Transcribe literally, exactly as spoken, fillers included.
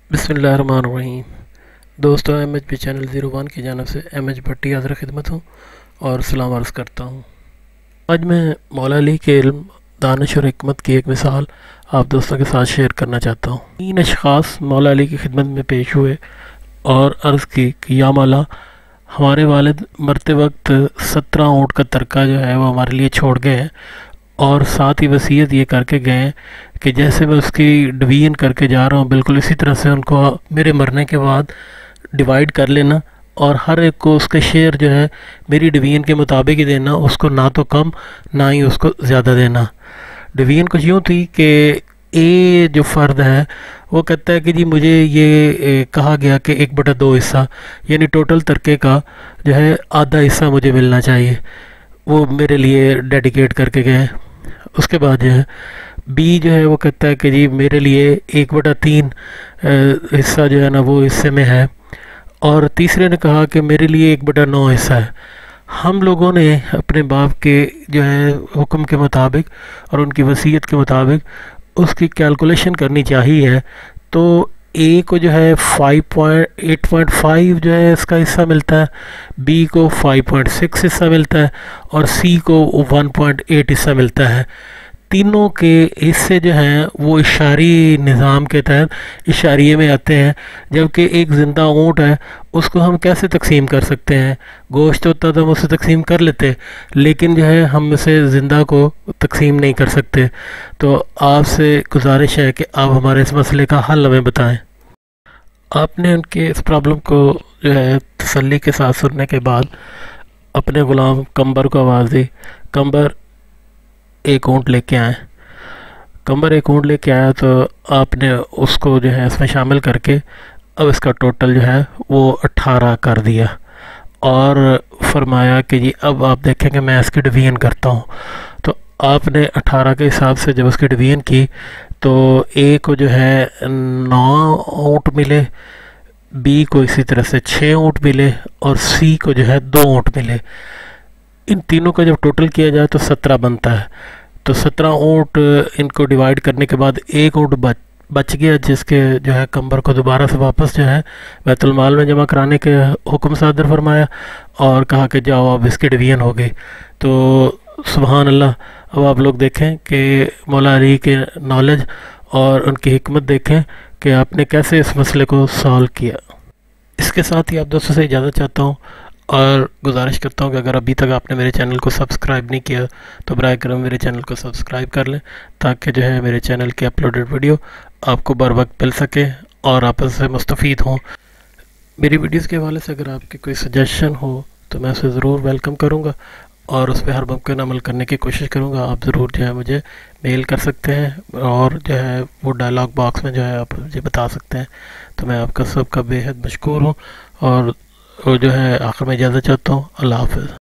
बिस्मिल्लाहिर्रहमानिर्रहीम। दोस्तों, M H P channel zero one की जानब से एम एच भट्टी हाज़िर खिदमत हूँ और सलाम अर्ज़ करता हूँ। आज मैं मौला अली के इल्म, दानिश और हिकमत की एक मिसाल आप दोस्तों के साथ शेयर करना चाहता हूँ। तीन अशख़ास मौला अली की खिदमत में पेश हुए और अर्ज़ की कि या मौला, हमारे वालिद मरते वक्त सत्रह ऊँट का तरका जो है वो हमारे लिए छोड़ गए हैं और साथ ही वसीयत ये करके गए हैं कि जैसे मैं उसकी डिवीज़न करके जा रहा हूँ बिल्कुल इसी तरह से उनको मेरे मरने के बाद डिवाइड कर लेना और हर एक को उसके शेयर जो है मेरी डिवीज़न के मुताबिक ही देना, उसको ना तो कम ना ही उसको ज़्यादा देना। डिवीज़न कुछ यूँ थी कि ए जो फ़र्द है वो कहता है कि जी मुझे ये ए, कहा गया कि एक बटा दो हिस्सा यानी टोटल तरके का जो है आधा हिस्सा मुझे मिलना चाहिए, वो मेरे लिए डेडिकेट करके गए। उसके बाद जो है बी जो है वो कहता है कि जी मेरे लिए एक बटा तीन हिस्सा जो है ना वो हिस्से में है, और तीसरे ने कहा कि मेरे लिए एक बटा नौ हिस्सा है। हम लोगों ने अपने बाप के जो है हुक्म के मुताबिक और उनकी वसीयत के मुताबिक उसकी कैलकुलेशन करनी चाहिए, तो ए को जो है five point eight point five जो है इसका हिस्सा मिलता है, बी को फाइव पॉइंट सिक्स हिस्सा मिलता है और सी को वन पॉइंट एट हिस्सा मिलता है। तीनों के हिस्से जो हैं वो इशारी निज़ाम के तहत इशारिये में आते हैं, जबकि एक ज़िंदा ऊँट है उसको हम कैसे तकसीम कर सकते हैं? गोश्त होता तो हम उसे तकसीम कर लेते, लेकिन जो है हम उसे ज़िंदा को तकसीम नहीं कर सकते। तो आपसे गुजारिश है कि आप हमारे इस मसले का हल हमें बताएं। आपने उनके इस प्रॉब्लम को जो है तसल्ली के साथ सुनने के बाद अपने ग़ुलाम कंबर को आवाज़ दी। कंबर एक ऊँट लेके आए। कंबर एक ऊँट लेके आया तो आपने उसको जो है इसमें शामिल करके अब इसका टोटल जो है वो अट्ठारह कर दिया और फरमाया कि जी अब आप देखें कि मैं इसकी डिवीज़न करता हूँ। तो आपने अट्ठारह के हिसाब से जब उसकी डिवीज़न की तो ए को जो है नौ ऊँट मिले, बी को इसी तरह से छः ऊँट मिले और सी को जो है दो ऊँट मिले। इन तीनों का जब टोटल किया जाए तो सत्रह बनता है। तो सत्रह ऊँट इनको डिवाइड करने के बाद एक ऊँट बच बच गया, जिसके जो है कंबर को दोबारा से वापस जो है बैतुल माल में जमा कराने के हुक्म सादर फरमाया और कहा कि जाओ अब इसकी डिवीज़न हो गई। तो सुभान अल्लाह, अब आप लोग देखें कि मौला अली के नॉलेज और उनकी हिकमत देखें कि आपने कैसे इस मसले को सॉल्व किया। इसके साथ ही आप दोस्तों से इजाज़त चाहता हूँ और गुजारिश करता हूँ कि अगर अभी तक आपने मेरे चैनल को सब्सक्राइब नहीं किया तो बराए करम मेरे चैनल को सब्सक्राइब कर लें, ताकि जो है मेरे चैनल की अपलोडेड वीडियो आपको बर वक्त मिल सके और आप उससे मुस्तफ़ीद हों। मेरी वीडियोस के हवाले से अगर आपके कोई सजेशन हो तो मैं उसे ज़रूर वेलकम करूँगा और उस पर हर मुमकिन अमल करने की कोशिश करूँगा। आप ज़रूर जो है मुझे मेल कर सकते हैं और जो है वो डायलॉग बॉक्स में जो है आप मुझे बता सकते हैं। तो मैं आपका सबका बेहद मशकूर हूँ और जो है आखिर में इजाज़त चाहता हूँ। अल्लाह हाफ़िज़।